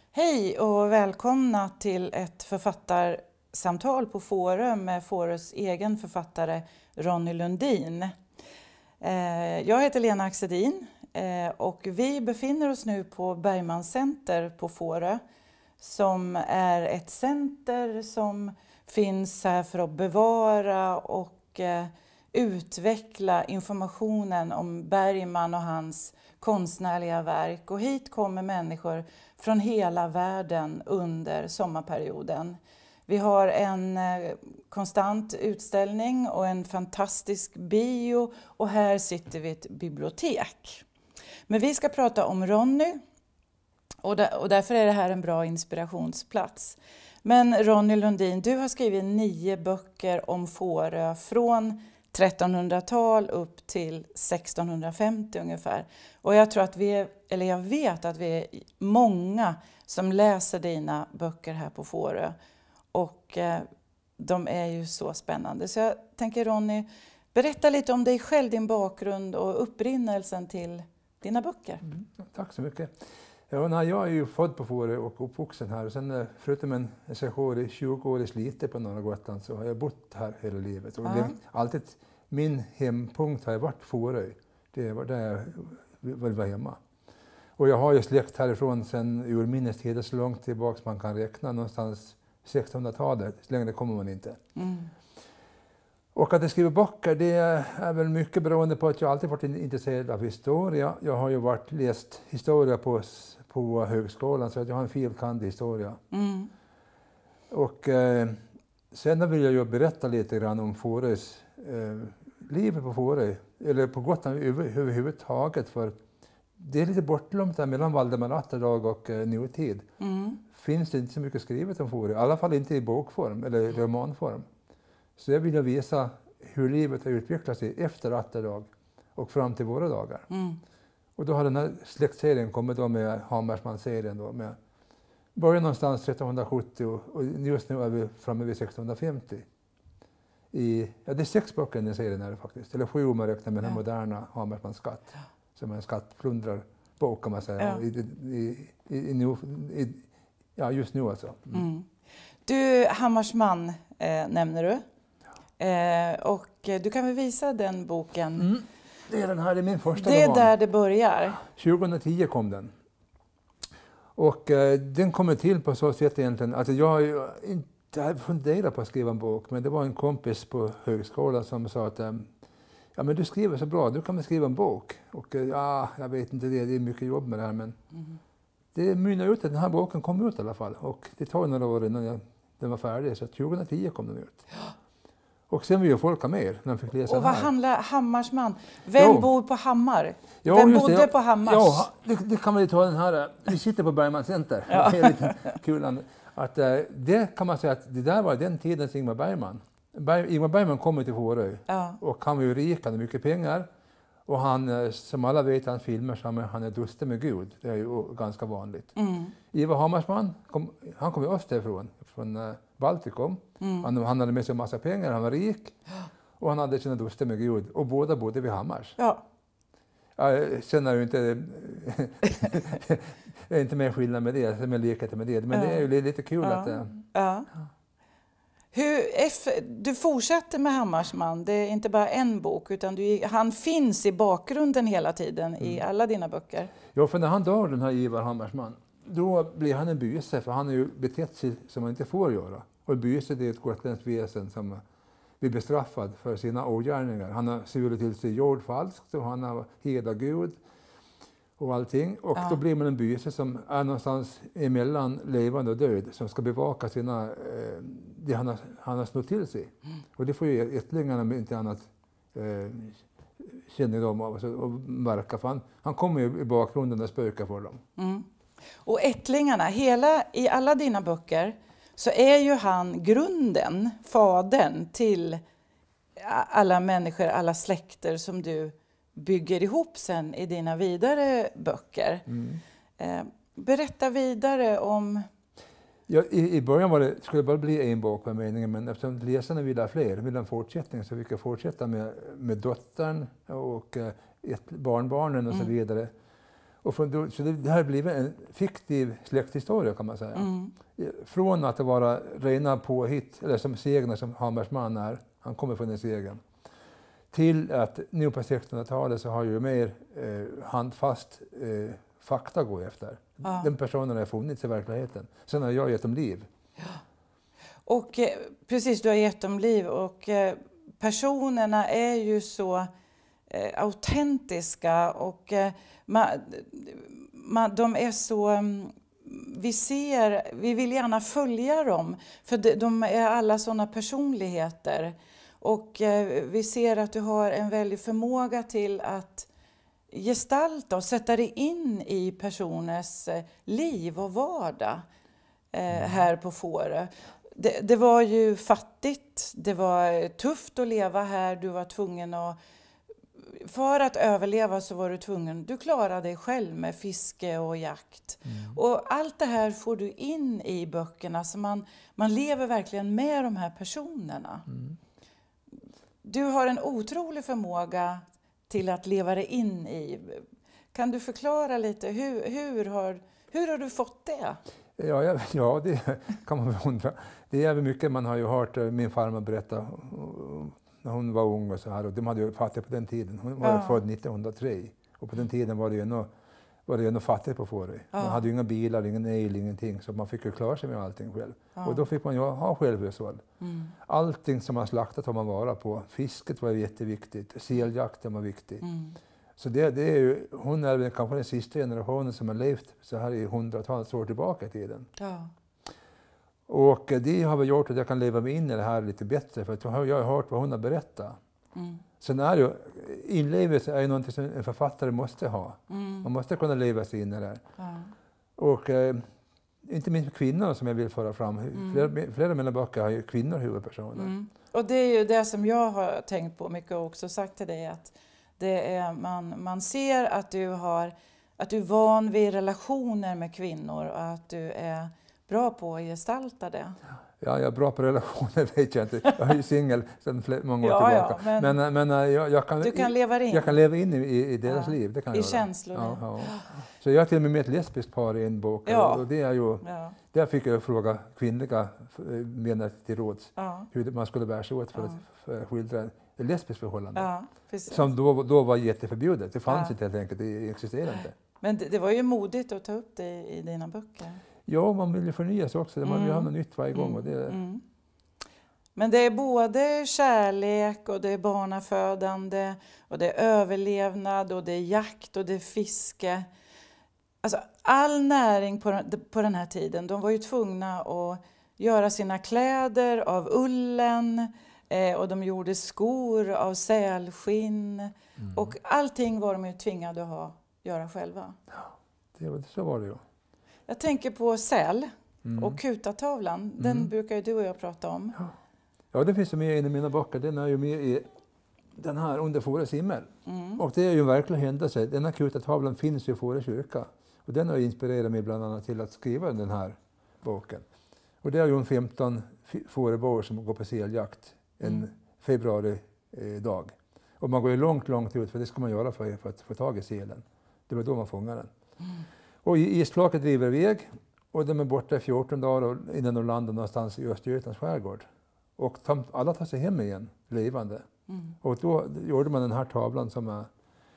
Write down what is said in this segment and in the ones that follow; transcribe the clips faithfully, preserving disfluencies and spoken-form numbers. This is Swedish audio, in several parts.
Hej och välkomna till ett författarsamtal på Forum med Forums egen författare Ronny Lundin. Jag heter Lena Axedin och vi befinner oss nu på Bergman Center på Fårö, som är ett center som finns här för att bevara och utveckla informationen om Bergman och hans konstnärliga verk. Och hit kommer människor från hela världen under sommarperioden. Vi har en konstant utställning och en fantastisk bio, och här sitter vi i ett bibliotek. Men vi ska prata om Ronny, och, där, och därför är det här en bra inspirationsplats. Men Ronny Lundin, du har skrivit nio böcker om Fårö från trettonhundratal upp till sextonhundrafemtio ungefär. Och jag tror att vi är, eller jag vet att vi är många som läser dina böcker här på Fårö. Och eh, de är ju så spännande. Så jag tänker, Ronny, berätta lite om dig själv, din bakgrund och upprinnelsen till dina böcker. Mm, tack så mycket. Ja, nej, jag är ju född på Fårö och uppvuxen här. Och sen förutom en session i tjugo år i Slite på norra Gotland så har jag bott här hela livet. Och det, alltid, min hempunkt har varit Fårö. Det var där jag vill vara hemma. Och jag har ju släkt härifrån sedan urminnes tider, så långt tillbaka man kan räkna, någonstans sextonhundratalet. Så länge det kommer man inte. Mm. Och att jag skriver böcker, det är väl mycket beroende på att jag alltid varit intresserad av historia. Jag har ju varit läst historia på, på högskolan, så att jag har en fil. kand. historia. Mm. Och eh, sen vill jag ju berätta lite grann om Fårös eh, livet på Fårö, eller på Gotland över, överhuvudtaget. För det är lite bortglömt där mellan Valdemar Atterdag och eh, nutid. Mm. Finns det inte så mycket skrivet om Fårö, i alla fall inte i bokform eller romanform. Så jag vill visa hur livet har utvecklat sig efter Atterdag och fram till våra dagar. Mm. Och då har den här släktserien kommit då med Hammarsman-serien då med början någonstans trettonhundrasjuttio och just nu är vi framme vid sextonhundrafemtio. I, ja, det är sex böcker i den serien är det faktiskt, eller sju om man räknar med den moderna Hammarsmans skatt, som är en skattplundrarbok kan man säga, ja. I, i, i, i, i, ja, just nu alltså. Mm. Mm. Du, Hammarsman eh, nämner du. Eh, och du kan väl visa den boken? Mm. Det är den här, det är min första Det är roman. där det börjar. tjugohundratio kom den. Och eh, den kommer till på så sätt egentligen. Alltså jag har ju inte funderat på att skriva en bok, men det var en kompis på högskolan som sa att eh, ja, men du skriver så bra, du kan väl skriva en bok. Och eh, ja, jag vet inte det, det är mycket jobb med det här, men mm. det mynnar ut att den här boken kom ut i alla fall. Och det tar några år innan jag, den var färdig, så tjugohundratio kom den ut. Och sen vill ju folk ha mer när de fick läsa. Och vad här. handlar Hammarsman? Vem jo. bor på Hammar? Jo, Vem bodde det. på Hammars? Ja, det, det kan man ju ta den här. Vi sitter på Bergman Center. Ja. Det är lite kul. Att, uh, det kan man säga att det där var den tidens Ingmar Bergman. Berg, Ingmar Bergman kom till Fårö. Ja. Och han var ju rik, han hade mycket pengar. Och han, som alla vet, han filmer som han är duste med Gud. Det är ju ganska vanligt. Mm. Ivar Hammarsman, kom, han kom ju österifrån, från uh, Baltikum. Mm. Han, han hade med sig en massa pengar, han var rik. Och han hade sina duster med Gud. Och båda bodde vid Hammars. Ja. Jag känner ju inte, jag är inte mer skillnad med det, med likhet med det. Men ja. Det är ju lite kul ja. att... Uh, ja. Hur, du fortsätter med Hammarsman, det är inte bara en bok, utan du, han finns i bakgrunden hela tiden mm. i alla dina böcker. Ja, för när han dör, den här Ivar Hammarsman, då blir han en byse, för han har ju betett sig som man inte får göra. Och byse, det är ett gotländskt väsen som blir bestraffad för sina ogärningar. Han har svurit till sig jord falskt och han har hedrat Gud och allting. Och ja. Då blir man en byse som är någonstans emellan levande och död, som ska bevaka sina, eh, det han har, han har snott till sig. Mm. Och det får ju ättlingarna inte annat eh, kännedom av och märka. För han, han kommer ju i bakgrunden och spökar för dem. Mm. Och ättlingarna, hela, i alla dina böcker så är ju han grunden, fadern till alla människor, alla släkter som du bygger ihop sen i dina vidare böcker. Mm. Eh, berätta vidare om... Ja, i, I början var det, skulle det bara bli en bok på meningen, men eftersom läsarna vill ha fler, vill ha en fortsättning, så fick jag fortsätta med, med dottern och eh, ett barnbarnen och mm. så vidare. Och från då, så det, det här blev en fiktiv släkthistoria kan man säga. Mm. Från att det var rena påhitt, eller som segnar som Hammersman är, han kommer från den segern, till att nu på sextonhundratalet så har ju mer eh, handfast eh, fakta att gå efter. Ja. Den personen har funnits i verkligheten. Sen har jag gett dem liv. Ja. Och eh, precis, du har gett dem liv och eh, personerna är ju så eh, autentiska och eh, man, man, de är så... Um, vi ser, vi vill gärna följa dem för de, de är alla sådana personligheter. Och eh, vi ser att du har en väldig förmåga till att gestalta och sätta dig in i personers eh, liv och vardag eh, här på Fårö. Det, det var ju fattigt, det var tufft att leva här, du var tvungen att... För att överleva så var du tvungen, du klarade dig själv med fiske och jakt. Mm. Och allt det här får du in i böckerna så man, man lever verkligen med de här personerna. Mm. Du har en otrolig förmåga till att leva dig in i. Kan du förklara lite, hur, hur, har, hur har du fått det? Ja, ja, ja det kan man väl undra. Det är väl mycket man har ju hört min farmor berätta när hon var ung och så här. Och de hade ju fattigt på den tiden. Hon var ja. född nittonhundratre. Och på den tiden var det ju nog, var det ju nog fattigt på Fårö. Ja. Man hade ju inga bilar, ingen el, ingenting. Så man fick ju klara sig med allting själv. Ja. Och då fick man ju ha självhushåll. Mm. Allting som man slaktat har man vara på. Fisket var jätteviktigt. Seljakten var viktig. Mm. Så det, det är ju, hon är väl kanske den sista generationen som har levt så här i hundratals år tillbaka i tiden. Ja. Och det har väl gjort att jag kan leva mig in i det här lite bättre, för att jag har hört vad hon har berättat. Mm. Sen är ju, inlevelse är ju någonting som en författare måste ha. Mm. Man måste kunna leva sig in i det här. Ja. Och eh, inte minst kvinnor som jag vill föra fram. Mm. Flera, flera av mina böcker har ju kvinnor huvudpersoner. Mm. Och det är ju det som jag har tänkt på mycket och också sagt till dig, att det är, man, man ser att du, har, att du är van vid relationer med kvinnor och att du är bra på att gestalta det. Ja, jag är bra på relationer, vet jag inte. Jag är ju singel sedan många år ja, tillbaka. Ja, men men men jag, jag kan, du kan leva in. Jag kan leva in i, i deras ja, liv. Det kan I jag känslor. Ja, ja. Så jag har till och med med ett lesbiskt par i en bok. Ja. Och det är ju, ja. Där fick jag fråga kvinnliga vänner till råds. Ja. Hur man skulle bära sig åt för, ja. att, för att skildra ett lesbiskt förhållande. Ja, som då, då var jätteförbjudet. Det fanns ja. inte helt enkelt, det existerade inte. Men det, det var ju modigt att ta upp det i, i dina böcker. Ja, man vill ju förnya sig också. Man vill mm. ha något nytt varje gång. Mm. Och det... mm. Men det är både kärlek och det är barnafödande och det är överlevnad och det är jakt och det är fiske. Alltså all näring på, på den här tiden, de var ju tvungna att göra sina kläder av ullen eh, och de gjorde skor av sälskinn. Mm. Och allting var de ju tvingade att ha, göra själva. Ja, det, så var det ju. Jag tänker på säl mm. och kutatavlan, mm. den brukar ju du och jag prata om. Ja. Ja, det finns ju med i mina böcker. Den är ju med i den här Under Fårös himmel. Mm. Och det är ju en verklig händelse. Den här kutatavlan finns ju i Fårö kyrka. Och den har inspirerat mig bland annat till att skriva den här boken. Och det är ju en femton fårebor som går på seljakt en mm. februari-dag. Eh, och man går ju långt, långt ut, för det ska man göra för, för att få tag i selen. Det var då man fångar den. Mm. Och isflaket driver iväg. Och de är borta i fjorton dagar innan de landar någonstans i Östergötlands skärgård. Och alla tar sig hem igen, levande. Mm. Och då gjorde man den här tavlan som är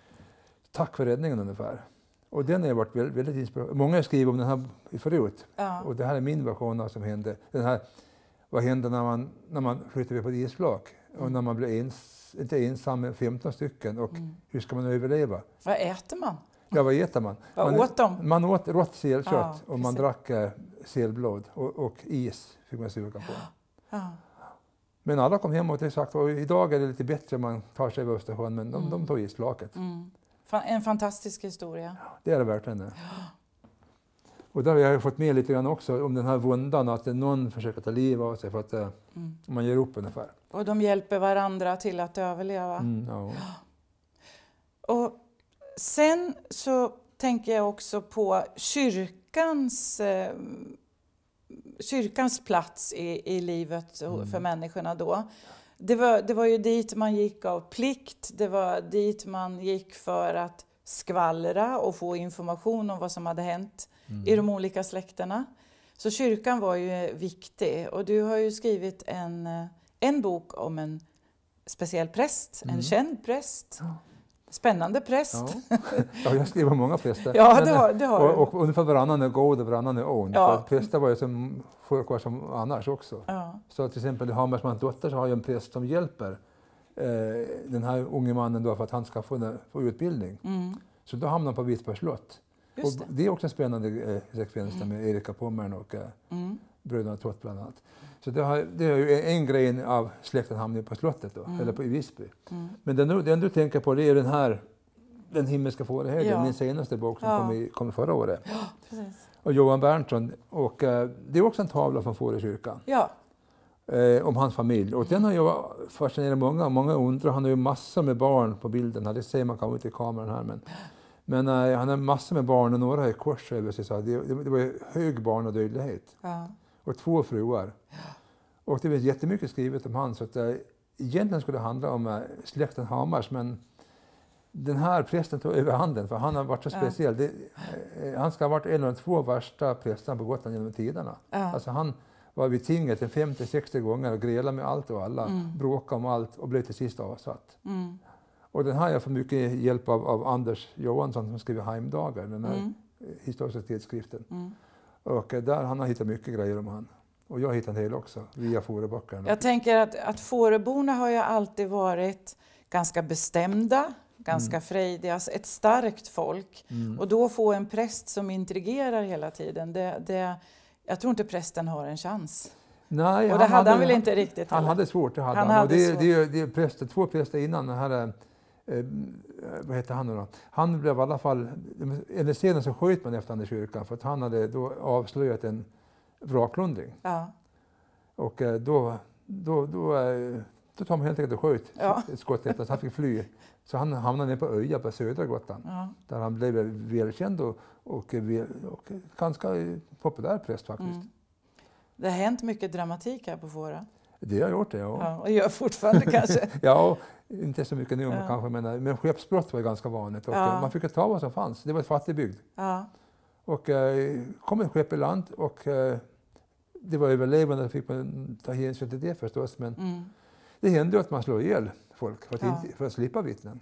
tack för räddningen ungefär. Och den har varit väldigt, väldigt inspirerande. Många skriver om den här förut. Ja. Och det här är min version av vad som hände. Den här, vad hände när man, när man flyttade på ett isflak? Mm. Och när man blev ens, inte ensam med femton stycken. Och mm. hur ska man överleva? Vad äter man? Ja, vad äter man? Vad man, åt de? Man åt rått selkött ja, och man drack äh, selblod. Och, och is fick man suga på. Ja. Men alla kom hem och det sagt, och idag är det lite bättre om man tar sig över Östersjön, men de, mm. de tog isflaket. Mm. En fantastisk historia. Ja, det är det verkligen. Ja. Och där har jag fått med lite grann också om den här vundan, att någon försöker ta livet av sig för att mm. man ger upp ungefär. Och de hjälper varandra till att överleva. Mm, ja. Och sen så tänker jag också på kyrkans... Eh, kyrkans plats i, i livet mm. för människorna då. Det var, det var ju dit man gick av plikt. Det var dit man gick för att skvallra och få information om vad som hade hänt Mm. i de olika släkterna. Så kyrkan var ju viktig, och du har ju skrivit en, en bok om en speciell präst, Mm. en känd präst. Ja. Spännande präst. Ja. Ja, jag skriver många präster. Ja, Men, det har, det har och, du. och ungefär varannan är god och varannan är ond. Ja. För präster var ju som folk var som annars också. Ja. Så till exempel i Hammarsmans dotter så har jag en präst som hjälper eh, den här unge mannen då för att han ska få, få utbildning. Mm. Så då hamnar han på Visby slott. Just Och det. det är också en spännande eh, sekvens där med Erika Pommern och eh, Mm. bröderna Tott bland annat. Så det, har, det är ju en grej av släkten hamnar på slottet då, Mm. eller på i Visby. Mm. Men den, den du tänker på det är den här Den himmelska fåraherde, Ja. min senaste bok som Ja. kom, i, kom förra året. Ja, precis. Och Johan Berntsson. Och eh, det är också en tavla från Fårökyrkan. Ja. Eh, om hans familj. Och den har ju fascinerat många. Många undrar, han har ju massor med barn på bilden. Det ser man kanske inte i kameran här. Men, men eh, han har massor med barn och några har kors över sig. Så det, det, det var ju hög barnadödlighet. Ja. Och två fruar. Och det finns jättemycket skrivet om han. Så att, eh, egentligen skulle det handla om eh, släkten Hammars. Men den här prästen tog över handen för han har varit så Ja. speciell. Det, eh, han ska ha varit en av de två värsta prästerna på Gotland genom tiderna. Ja. Alltså han var vid tinget en femtio sextio gånger och grälade med allt och alla. Mm. Bråkade om allt och blev till sist avsatt. Mm. Och den här har jag fått mycket hjälp av, av Anders Johansson som skriver Heimdagar, den här Mm. historiska tidskriften. Mm. Och eh, där han har hittat mycket grejer om han. Och jag har hittat en del också via Fåröböckerna. Jag tänker att, att Fåröborna har ju alltid varit ganska bestämda, ganska Mm. frejdiga, ett starkt folk. Mm. Och då få en präst som intrigerar hela tiden, det, det, jag tror inte prästen har en chans. Nej, Och det hade han väl inte riktigt Han heller. hade svårt, det hade Han han. hade och det, svårt. det, är- det är präster, två präster innan den här, eh, vad heter han nu då? Han blev i alla fall, eller sedan så sköt man efter honom i kyrkan för att han hade då avslöjat en vrakplundring. Ja. Och eh, då, då, då, eh, då tar man helt enkelt och sköt Ja. ett skott efter så han fick fly. Så han hamnade nere på Öja på södra Gotland. Ja. Där han blev välkänd och, och, och ganska populär präst faktiskt. Mm. Det har hänt mycket dramatik här på Fårö. Det har gjort det, ja. Ja, och gör fortfarande kanske. Ja, inte så mycket nu Ja. kanske, men, men skeppsbrott var ju ganska vanligt. Och Ja. man fick ju ta vad som fanns. Det var ett fattigbygd. Ja. Och eh, kom ett skepp i land och eh, det var överlevande, fick man ta hänsyn till det förstås. Men Mm. det hände ju att man slog ihjäl folk för att, Ja. inte, för att slippa vittnen.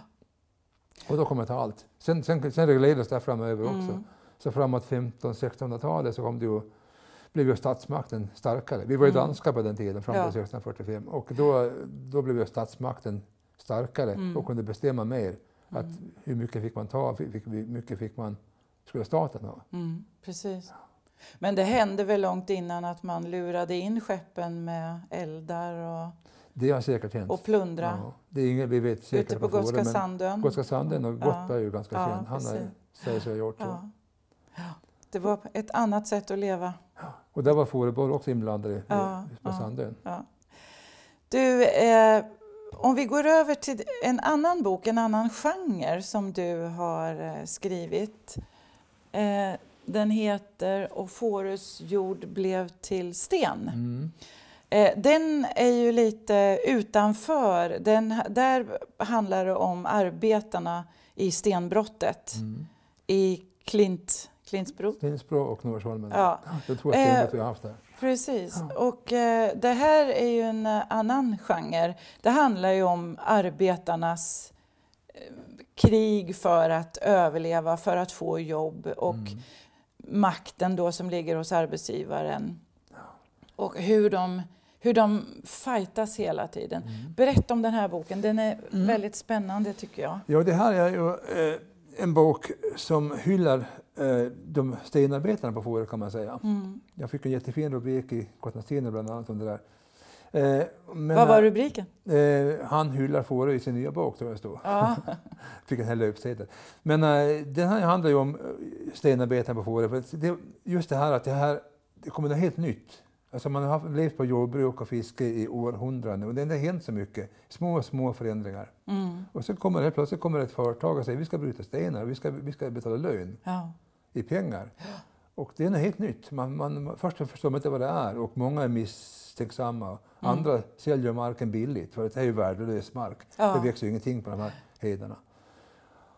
Och då kom det till allt. Sen, sen, sen reglerades det framöver också. Mm. Så framåt femtonhundra sextonhundratalet så kom det ju, blev ju statsmakten starkare. Vi var ju Mm. danska på den tiden, fram till Ja. sexton fyrtiofem. Och då, då blev ju statsmakten starkare Mm. och kunde bestämma mer. Att Mm. hur mycket fick man ta, hur fick- hur mycket fick man, skulle staten ha. Mm. Precis. Men det hände väl långt innan att man lurade in skeppen med eldar och, Det har säkert hänt. och plundra. Ja, det är inget vi vet säkert Ute på Fårö, Gotska men Sandön. Gotska Sandön och Ja. Gottberg är ju ganska Ja, känd. Han har, precis. säger sig ha gjort så. Ja. Ja. Det var ett annat sätt att leva. Och där var Fåröborg också inblandade Ja, på ja. Sandön. Ja. Du, eh, om vi går över till en annan bok, en annan genre som du har eh, skrivit. Eh, den heter Och Fårös jord blev till sten. Mm. Eh, den är ju lite utanför. Den, där handlar det om arbetarna i stenbrottet Mm. i Klint, Klintsbro. Tingsbro och Norsholmen. Ja. Det tror jag Eh, att vi har haft där. Precis. Ja. Och eh, det här är ju en eh, annan genre. Det handlar ju om arbetarnas eh, krig för att överleva, för att få jobb och Mm. makten då som ligger hos arbetsgivaren. Och hur de, hur de fightas hela tiden. Mm. Berätta om den här boken. Den är Mm. väldigt spännande tycker jag. Ja, det här är ju eh, en bok som hyllar eh, de stenarbetarna på Fårö kan man säga. Mm. Jag fick en jättefin rubrik i Gotlands Tidning bland annat om det där. Eh, men, Vad var rubriken? Eh, han hyllar Fårö i sin nya bok, tror jag det stod. Ja. Fick en hel löpsedel. Men eh, den här handlar ju om eh, stenarbetarna på Fårö. För det, just det här att det här det kommer något helt nytt. Alltså man har haft, levt på jordbruk och fiske i århundraden och det har inte hänt så mycket. Små, små förändringar. Mm. Och så kommer det plötsligt kommer ett företag och säger vi ska bryta stenar och vi ska, vi ska betala lön Ja. i pengar. Och det är något helt nytt. Man, man, först förstår man inte vad det är och många är misstänksamma. Mm. Andra säljer marken billigt för det är ju värdelös mark. Ja. Det växer ju ingenting på de här hedarna.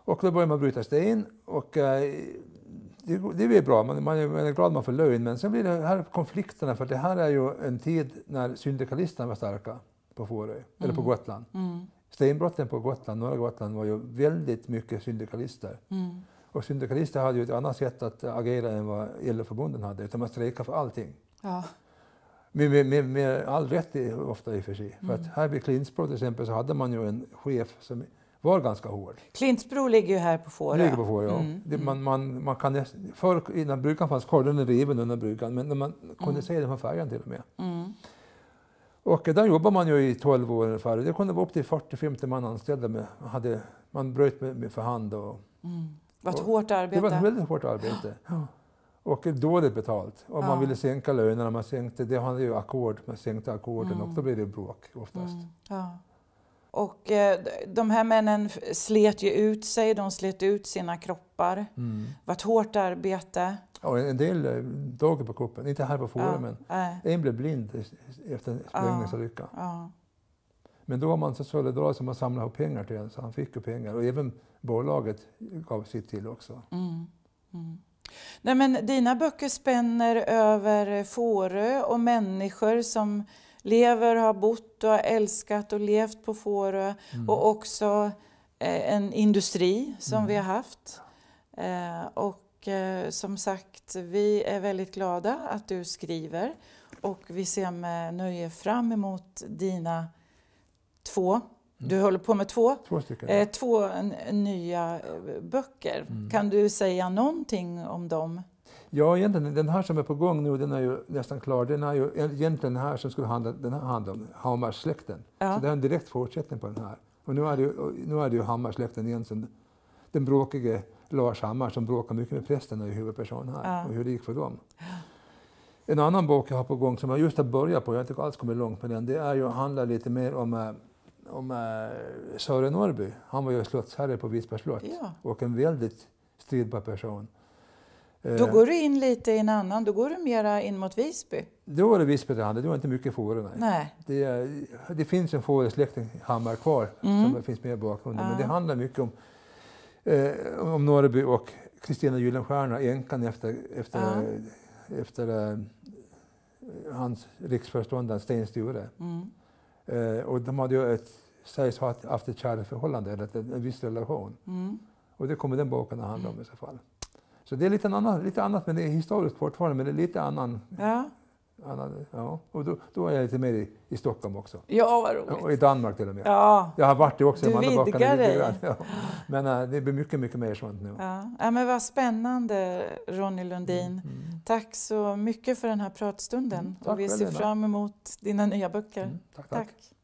Och då börjar man bryta sten och eh, det, det är bra, man, man är glad man får lön, men sen blir det här konflikterna, för det här är ju en tid när syndikalisterna var starka på Fårö, mm. eller på Gotland. Mm. Stenbrotten på Gotland, norra Gotland, var ju väldigt mycket syndikalister. Mm. Och syndikalister hade ju ett annat sätt att agera än vad L O-förbunden hade, utan man strejkade för allting. Ja. Med, med, med, med all rätt i, ofta i och för sig. Mm. För att här vid Klintsbro till exempel så hade man ju en chef som var ganska hård. Klintsbro ligger ju här på Fårö. Ligger på Fårö, ja. Mm. Det, man, man, man kan, förr innan bryggan fanns kvar, den är riven under bryggan, men man kunde mm. se den på färjan till och med. Mm. Och där jobbar man ju i tolv år ungefär. Det kunde vara upp till fyrtio till femtio man anställda. Med, hade, man bröt med, med för hand. Och, mm. Det var ett hårt arbete. Det var ett väldigt hårt arbete. Ja. Och dåligt betalt. Och ja. Man ville sänka lönerna. Man sänkte, det hade ju ackord. Man sänkte ackorden mm. och då blev det bråk oftast. Mm. Ja. Och eh, de här männen slet ju ut sig. De slet ut sina kroppar. Mm. Det var ett hårt arbete. Ja, en del dog på kuppen, inte här på Fårö, ja, men äh. en blev blind efter en sprängningsolycka. Ja, ja. Men då var man så solidarisk som man samlade ihop pengar till en, så han fick ju pengar. Och även bolaget gav sitt till också. Mm. Mm. Nej, men dina böcker spänner över Fårö och människor som lever, har bott och har älskat och levt på Fårö. Mm. Och också eh, en industri som mm. vi har haft. Eh, och Och eh, som sagt, vi är väldigt glada att du skriver och vi ser med nöje fram emot dina två, mm. du håller på med två, två, stycken, eh, två n- nya böcker. Mm. Kan du säga någonting om dem? Ja, egentligen den här som är på gång nu, den är ju nästan klar. Den är ju egentligen den här som skulle handla, den här handla om Hammarsläkten. Ja. Så det är en direkt fortsättning på den här. Och nu är det ju, nu är det ju Hammarsläkten igen, som den bråkige Lars Hammar som bråkar mycket med prästen och är huvudperson här. Ja. Och hur det gick för dem. En annan bok jag har på gång som jag just har börjat på, jag har inte alls kommit långt med den, det är ju, handlar lite mer om, om äh, Sören Norrby. Han var ju slottsherre på Visby slott, ja. Och en väldigt stridbar person. Då går du in lite i en annan, då går du mera in mot Visby. Då var det Visby det handlade, det var inte mycket Fårö. Nej. Nej. Det, det finns en Fårö-släkten Hammar kvar, mm. som finns med i bakgrunden, ja. Men det handlar mycket om Eh, om Norrby och Kristina Gyllenstierna, änkan efter, efter, ja. efter eh, hans riksföreståndare Sten Sture. Mm. Eh, och de hade ju ett, sägs ha haft ett kärleksförhållande, eller en, en viss relation. Mm. Och det kommer den boken att handla om i så fall. Så det är lite annat, lite annat men det är historiskt fortfarande, men det är lite annan. Ja. Annan, ja. Och då, då är jag lite mer i, i Stockholm också. Ja, vad roligt. Och i Danmark till och med. Ja. Jag har varit det också. Du vidgar dig. Ja. Men äh, det blir mycket, mycket mer sånt nu. Ja. Ja, men vad spännande, Ronny Lundin. Mm. Mm. Tack så mycket för den här pratstunden. Mm. Och vi ser fram emot dina nya böcker. Mm. Tack, tack. tack.